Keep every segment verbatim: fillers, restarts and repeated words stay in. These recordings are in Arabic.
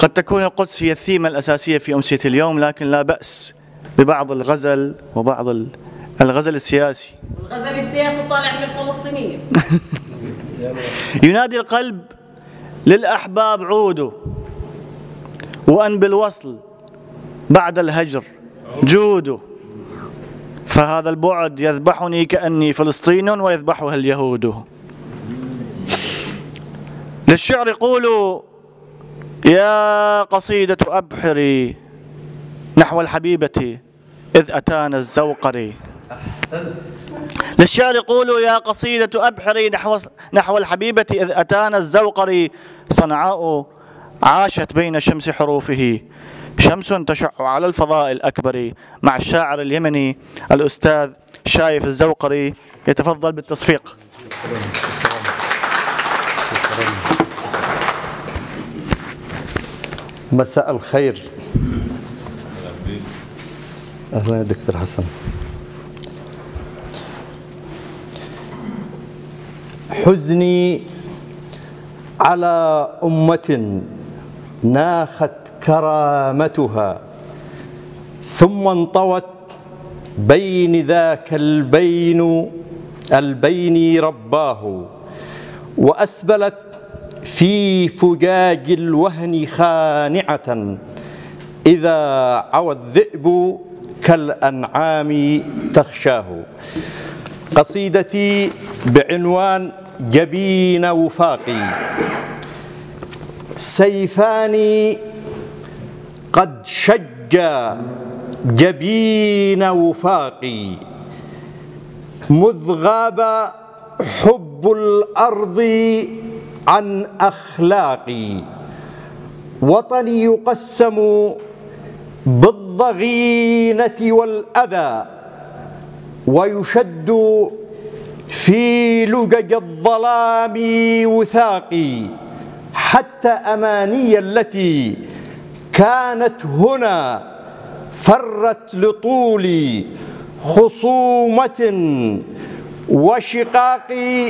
قد تكون القدس هي الثيمة الأساسية في أمسية اليوم، لكن لا بأس ببعض الغزل وبعض الغزل السياسي. الغزل السياسي طالع من الفلسطينيين. ينادي القلب للأحباب عودوا، وأن بالوصل بعد الهجر جودوا، فهذا البعد يذبحني كأني فلسطين ويذبحها اليهود. للشعر قولوا يا قصيدة أبحري نحو الحبيبة إذ أتانا الزوقري. للشعر قولوا يا قصيدة أبحري نحو نحو الحبيبة إذ أتانا الزوقري. صنعاء عاشت بين شمس حروفه، شمس تشع على الفضاء الأكبر. مع الشاعر اليمني الأستاذ شايف الزوقري، يتفضل بالتصفيق. مساء الخير. أهلا يا دكتور حسن. حزني على أمة ناخت كرامتها، ثم انطوت بين ذاك البين البين رباه، وأسبلت في فجاج الوهن خانعة، إذا عوى الذئب كالأنعام تخشاه. قصيدتي بعنوان جبين وفاقي. سيفان قد شج جبين وفاقي، مذ غاب حب الأرض عن أخلاقي. وطني يقسم بالضغينة والأذى، ويشد في لجج الظلام وثاقي، حتى أماني التي كانت هنا فرت لطول خصومة وشقاق.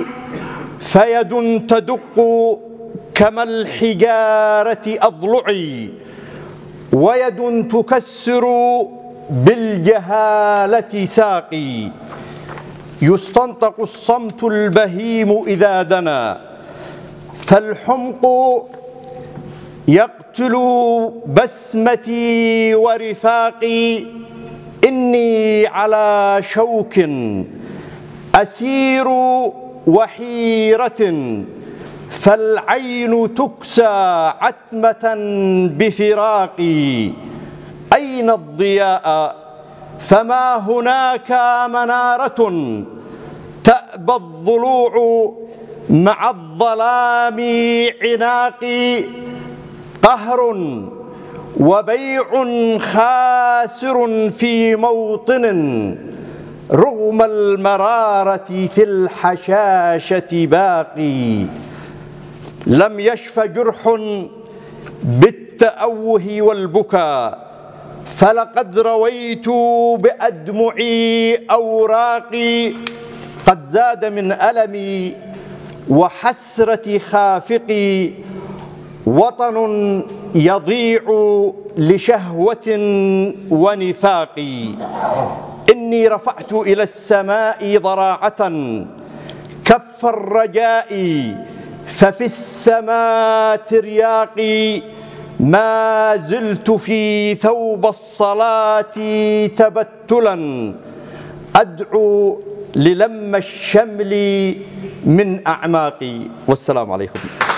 فيد تدق كما الحجارة أضلعي، ويد تكسر بالجهالة ساقي. يستنطق الصمت البهيم إذا دنا، فالحمق يقتل بسمتي ورفاقي. إني على شوك أسير وحيرة، فالعين تكسى عتمة بفراقي. أين الضياء؟ فما هناك منارة، تأبى الضلوع مع الظلام عناقي. قهر وبيع خاسر في موطن، رغم المرارة في الحشاشة باقي. لم يشف جرح بالتأوه والبكاء، فلقد رويت بأدمعي أوراقي. قد زاد من ألمي وحسرة خافقي، وطن يضيع لشهوة ونفاق. إني رفعت إلى السماء ضراعة كف الرجاء، ففي السماء ترياقي. ما زلت في ثوب الصلاة تبتلا، أدعو للم الشمل من أعماقي. والسلام عليكم.